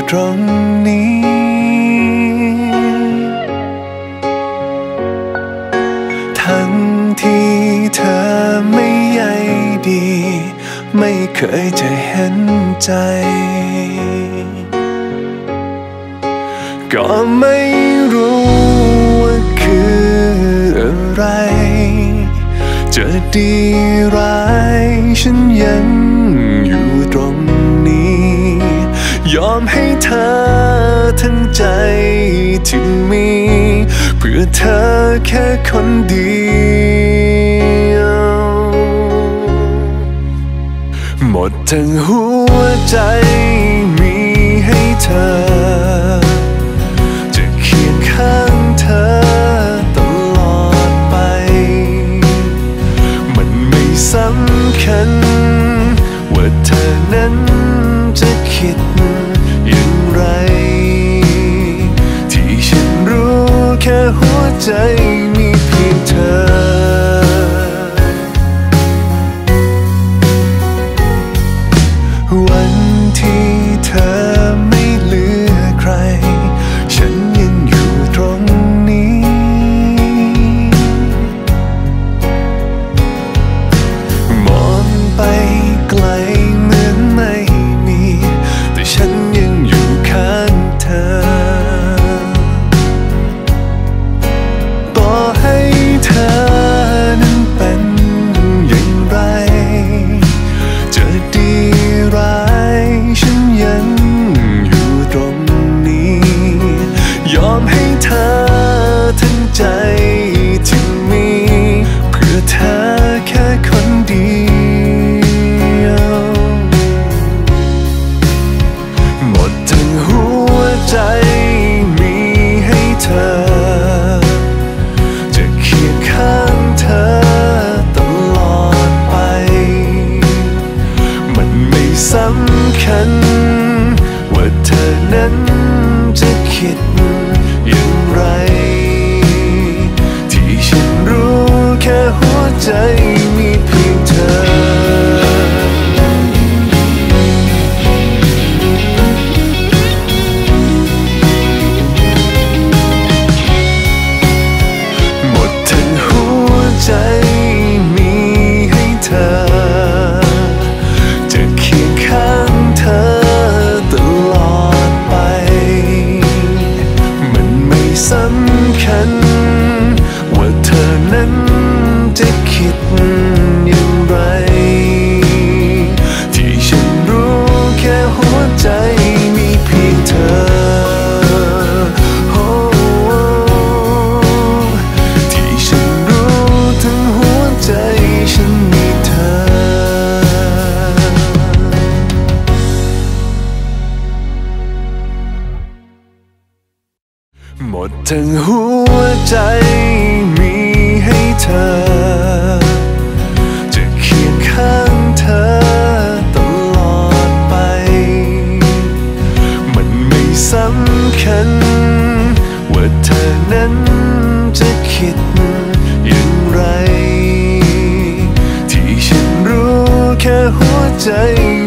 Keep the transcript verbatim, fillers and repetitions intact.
ตรงนี้ทั้งที่เธอไม่ใยดีไม่เคยจะเห็นใจก็ไม่รู้ว่าคืออะไรจะดีร้ายฉันยังอยู่ตรงนี้ยอมให้เธอทั้งใจที่มีเพื่อเธอแค่คนเดียวหมดทั้งหัวใจมีให้เธอจะเคียงข้างเธอตลอดไปมันไม่สำคัญว่าเธอนั้นจะคิดอย่างไรที่ฉันรู้แค่หัวใจมีเพียงเธอวันที่เธอไม่เหลือใครฉันยังอยู่ตรงนี้มองไปไกลเหมือนไม่มีแต่ฉันยังอยู่ข้างเธอต่อให้เธอนั้นเป็นอย่างไรจะดีร้ายฉันยังอยู่ตรงนี้ยอมให้เธอทั้งใจที่มีเพื่อเธอแค่คนเดียวหมดทั้งหัวใจมีให้เธอจะเคียงข้างเธอตลอดไปมันไม่สำคัญว่าเธอนั้นจะคิดอย่างไรที่ฉันรู้แค่หัวใจมีเพียงเธอหมดทั้งหัวใจมีให้เธอจะเคียงข้างเธอตลอดไปมันไม่สำคัญว่าเธอนั้นจะคิดอย่างไรที่ฉันรู้แค่หัวใจมีเพียงเธอที่ฉันรู้ทั้งหัวใจฉันมีเธอหมดทั้งหัวใจมีให้เธอจะเคียงข้างเธอตลอดไปมันไม่สำคัญว่าเธอนั้นจะคิดอย่างไรที่ฉันรู้แค่หัวใจ